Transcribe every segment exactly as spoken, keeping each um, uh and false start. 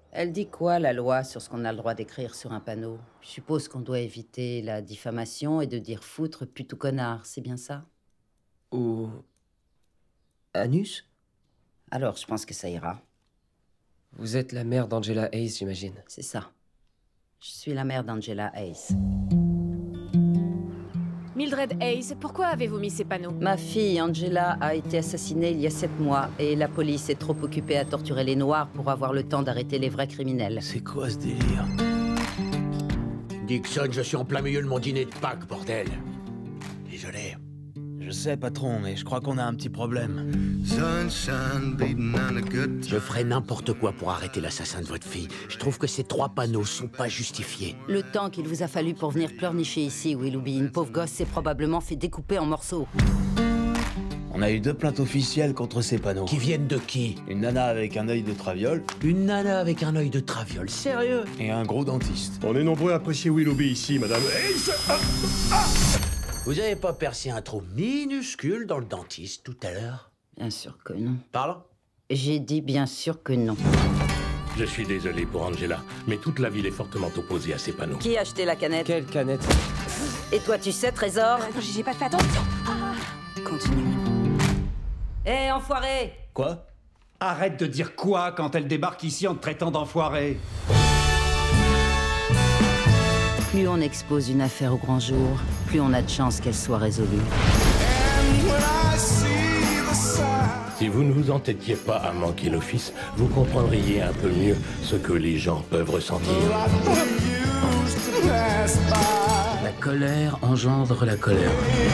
Elle dit quoi, la loi, sur ce qu'on a le droit d'écrire sur un panneau? Je suppose qu'on doit éviter la diffamation et de dire foutre plutôt connard, c'est bien ça? Ou... Anus? Alors, je pense que ça ira. Vous êtes la mère d'Angela Hayes, j'imagine. C'est ça. Je suis la mère d'Angela Hayes. Mildred Hayes, pourquoi avez-vous mis ces panneaux? Ma fille, Angela, a été assassinée il y a sept mois et la police est trop occupée à torturer les Noirs pour avoir le temps d'arrêter les vrais criminels. C'est quoi ce délire? Dixon, je suis en plein milieu de mon dîner de Pâques, bordel. Désolé. Je sais, patron, mais je crois qu'on a un petit problème. Je ferai n'importe quoi pour arrêter l'assassin de votre fille. Je trouve que ces trois panneaux sont pas justifiés. Le temps qu'il vous a fallu pour venir pleurnicher ici, Willoughby, une pauvre gosse s'est probablement fait découper en morceaux. On a eu deux plaintes officielles contre ces panneaux. Qui viennent de qui? Une nana avec un œil de traviole. Une nana avec un œil de traviole, sérieux? Et un gros dentiste. On est nombreux à apprécier Willoughby ici, madame. Hayes. Ah, ah. Vous avez pas percé un trou minuscule dans le dentiste tout à l'heure? Bien sûr que non. Parle. J'ai dit bien sûr que non. Je suis désolé pour Angela, mais toute la ville est fortement opposée à ces panneaux. Qui a acheté la canette? Quelle canette? Et toi, tu sais, Trésor? Attends, j'ai pas fait attention. Ah. Continue. Hé, enfoiré! Quoi? Arrête de dire quoi quand elle débarque ici en te traitant d'enfoiré. Plus on expose une affaire au grand jour, plus on a de chances qu'elle soit résolue. Si vous ne vous entêtiez pas à manquer l'office, vous comprendriez un peu mieux ce que les gens peuvent ressentir. La colère engendre la colère.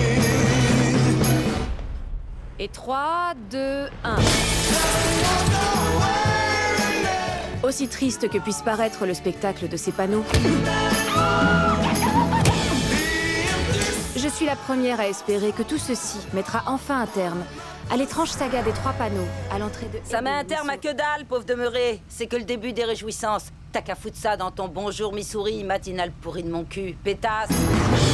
Et trois, deux, un. Aussi triste que puisse paraître le spectacle de ces panneaux, je suis la première à espérer que tout ceci mettra enfin un terme à l'étrange saga des trois panneaux à l'entrée de... Ça met un terme à que dalle, pauvre demeuré. C'est que le début des réjouissances. T'as qu'à foutre ça dans ton bonjour Missouri, matinale pourri de mon cul, pétasse.